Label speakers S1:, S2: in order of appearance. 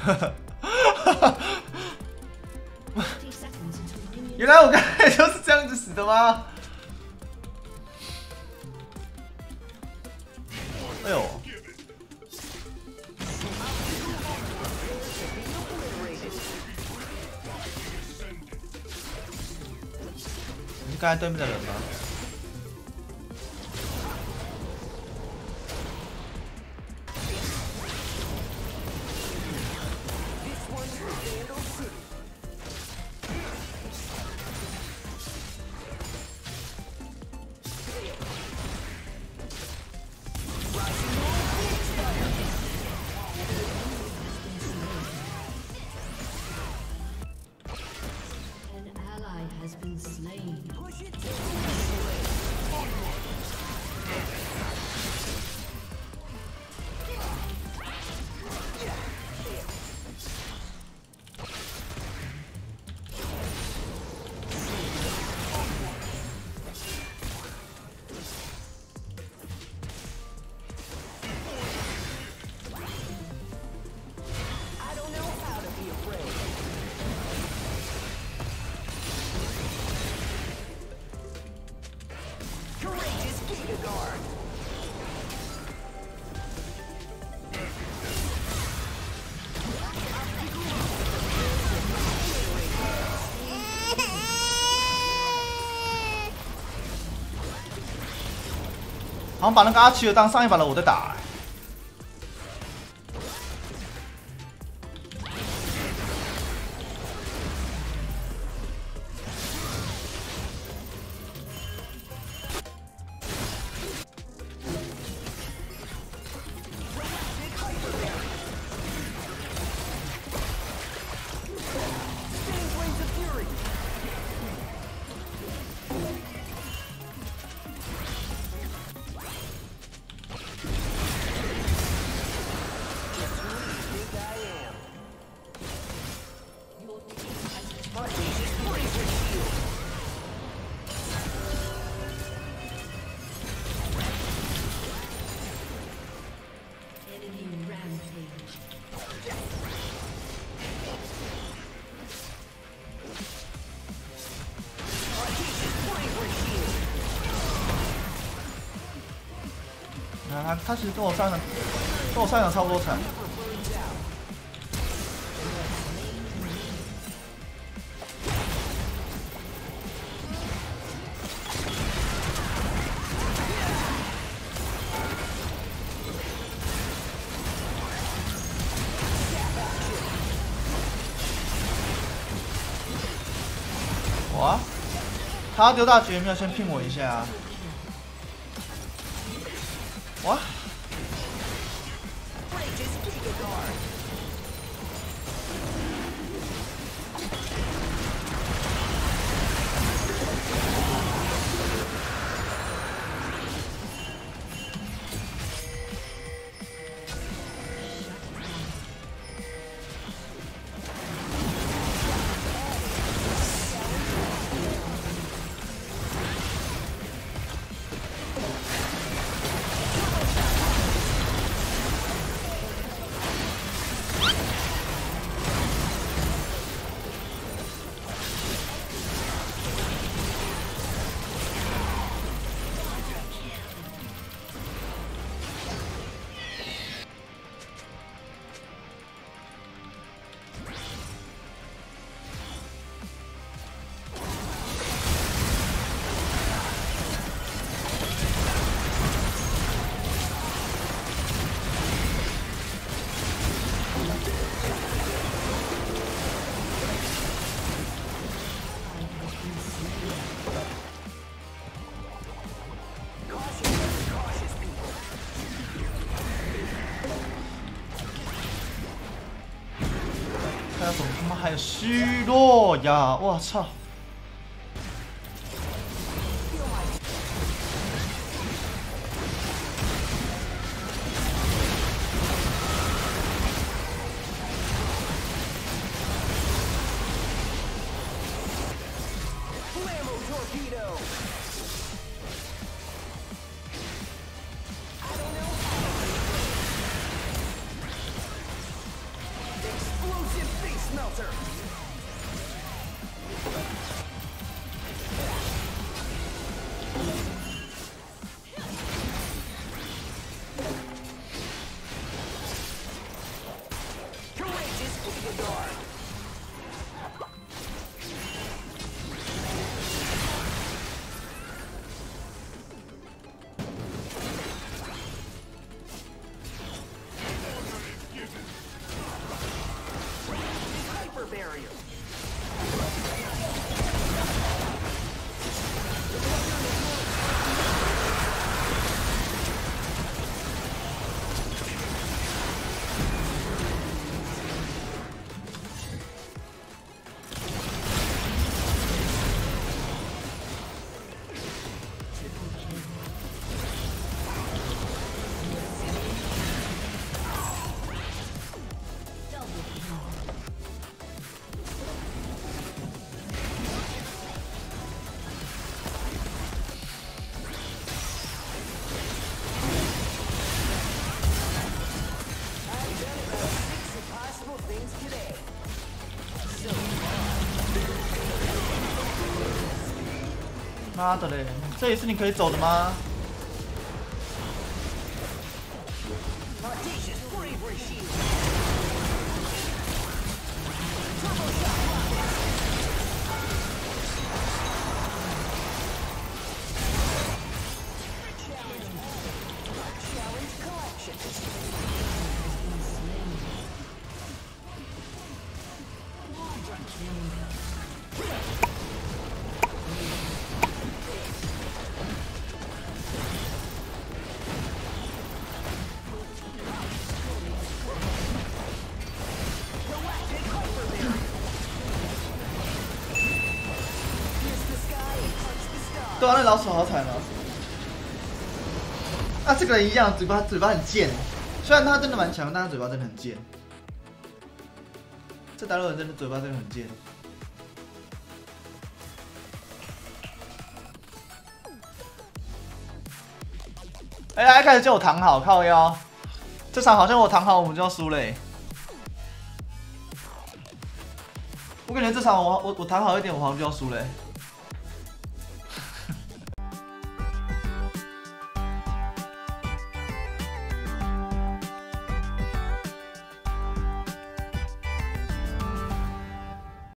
S1: 原来我刚才就是这样子死的吗？哎呦！你是刚才对面的人吗？ 好像把那个阿奇尔当上一把的我在打、欸。他其实跟我上一场差不多惨。哇，他丢大绝没有先拼我一下、啊。哇！他怎么他妈还有虚弱呀！我操！ 妈的嘞，这也是你可以走的吗？对啊，那老鼠好惨哦。啊，这个人一样，嘴巴很贱。虽然他真的蛮强，但他嘴巴真的很贱。这大陆人真的嘴巴真的很贱。哎、他一开始就有躺好，靠腰。这场好像我躺好，我们就要输嘞、我感觉这场我躺好一点，我好像就要输嘞、